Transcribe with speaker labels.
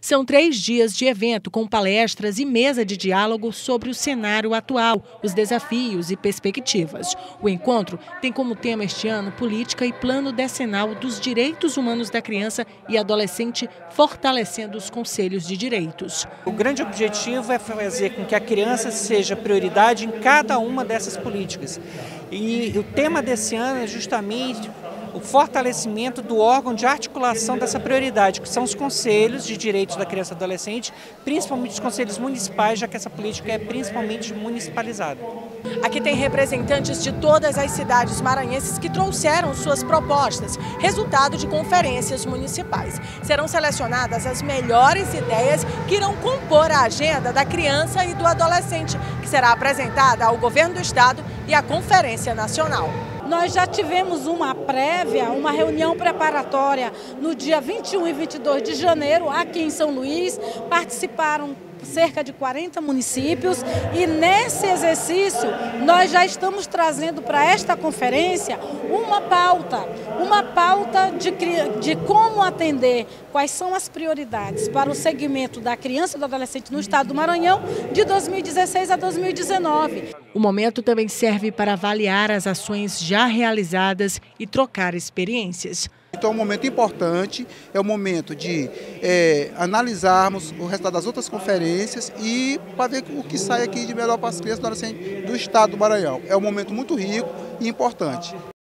Speaker 1: São 3 dias de evento com palestras e mesa de diálogo sobre o cenário atual, os desafios e perspectivas. O encontro tem como tema este ano política e plano decenal dos direitos humanos da criança e adolescente, fortalecendo os conselhos de direitos.
Speaker 2: O grande objetivo é fazer com que a criança seja prioridade em cada uma dessas políticas. E o tema desse ano é justamente o fortalecimento do órgão de articulação dessa prioridade, que são os conselhos de direitos da criança e adolescente, principalmente os conselhos municipais, já que essa política é principalmente municipalizada.
Speaker 3: Aqui tem representantes de todas as cidades maranhenses que trouxeram suas propostas, resultado de conferências municipais. Serão selecionadas as melhores ideias que irão compor a agenda da criança e do adolescente, que será apresentada ao governo do estado e à Conferência Nacional.
Speaker 4: Nós já tivemos uma prévia, uma reunião preparatória no dia 21 e 22 de janeiro, aqui em São Luís. Participaram cerca de 40 municípios e nesse exercício nós já estamos trazendo para esta conferência uma pauta de como atender, quais são as prioridades para o segmento da criança e do adolescente no estado do Maranhão de 2016 a 2019.
Speaker 1: O momento também serve para avaliar as ações já realizadas e trocar experiências.
Speaker 5: Então é um momento importante, é o momento de analisarmos o resultado das outras conferências e para ver o que sai aqui de melhor para as crianças e adolescentes do estado do Maranhão. É um momento muito rico e importante.